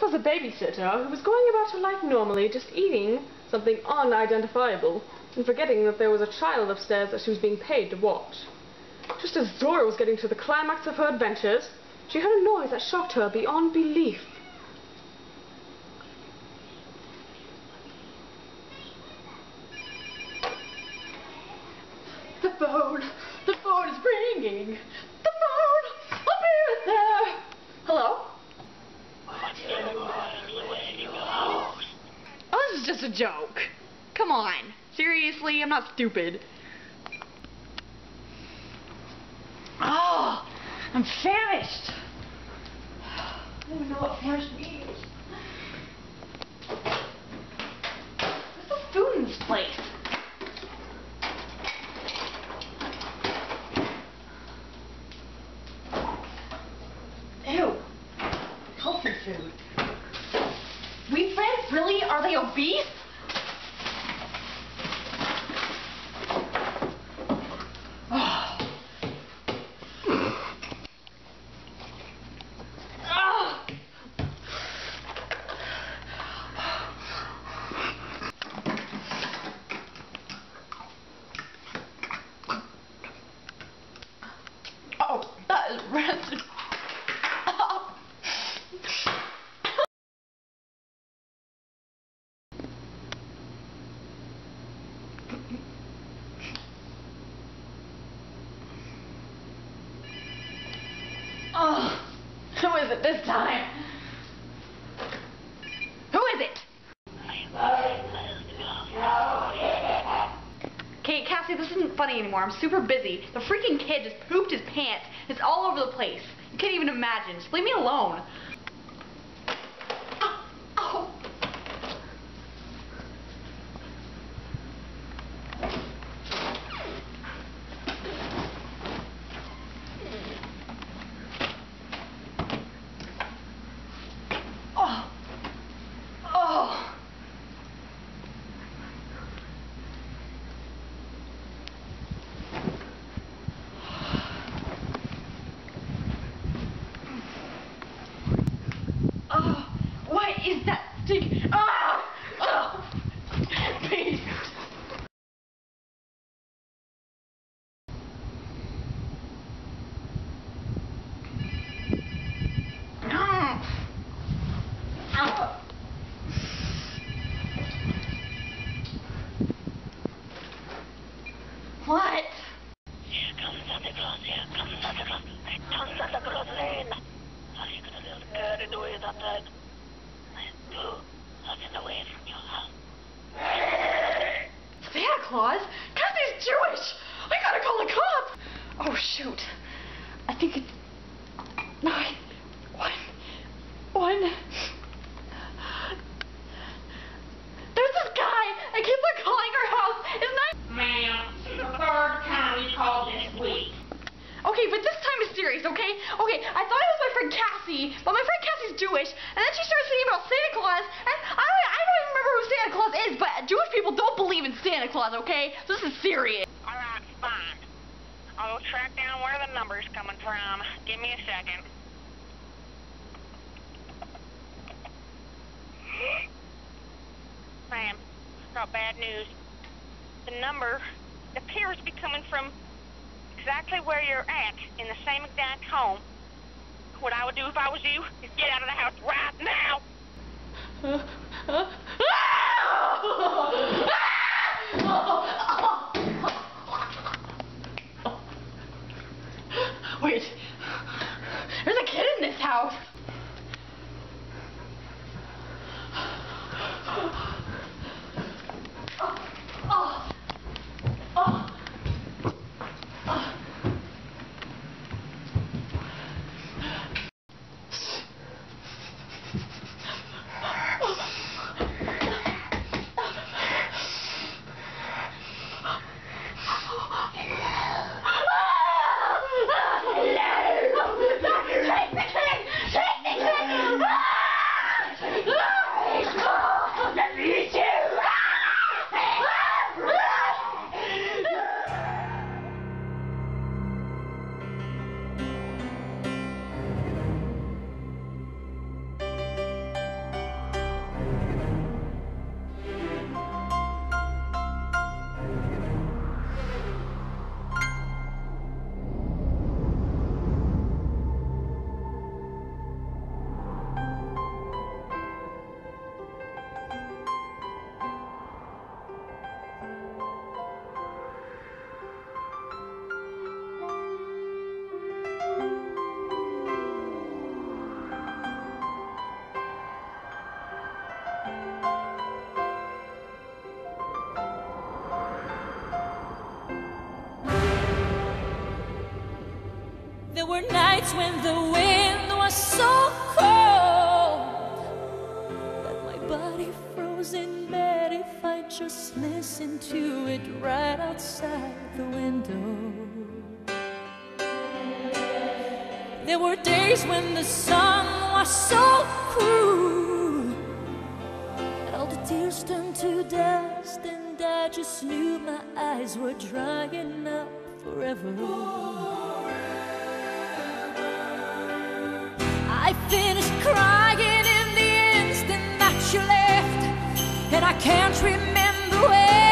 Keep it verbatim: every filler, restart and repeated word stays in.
was a babysitter who was going about her life normally, just eating something unidentifiable, and forgetting that there was a child upstairs that she was being paid to watch. Just as Zora was getting to the climax of her adventures, she heard a noise that shocked her beyond belief. The phone! The phone is ringing! The phone! I'll be right there! Hello? Oh, this is just a joke. Come on. Seriously, I'm not stupid. Oh, I'm famished. I don't even know what famished means. There's no food in this place. Ew. Healthy food. Wheat bread? Really? Are they obese? Oh, that is rancid. Oh, who is it this time? Who is it? Okay, Cassie, this isn't funny anymore. I'm super busy. The freaking kid just pooped his pants. It's all over the place. You can't even imagine. Just leave me alone. Ow. Ow. Oh. Oh. Oh, what is that stink? Ah! Oh! Please. No. Oh. What? Here comes Santa Claus, here comes Santa Claus. Here comes Santa Claus in. Are you gonna little girl in the way that time? Boo, what's in the way from your house? Santa Claus? Cassie's Jewish! I gotta call the cops! Oh shoot. I think it's nine one one. There's this guy! I keep on calling our house! It's nine. Ma'am, this is the third time we called this week. Okay, but this time is serious, okay? Okay, I thought it was my friend Cassie, but my friend Cassie's Jewish, and then she started saying about Santa Claus, and I don't, I don't even remember who Santa Claus is, but Jewish people don't believe in Santa Claus, okay? So this is serious. Alright, fine. I'll track down where the number's coming from. Give me a second. Ma'am, got bad news. The number appears to be coming from exactly where you're at, in the same exact home. What I would do if I was you is get out of the house right now. Wait, there's a kid in this house. Oh, oh, oh. listen to it right outside the window. There were days when the sun was so cruel, and all the tears turned to dust, and I just knew my eyes were drying up forever. I finished crying in the instant that you left, and I can't remember where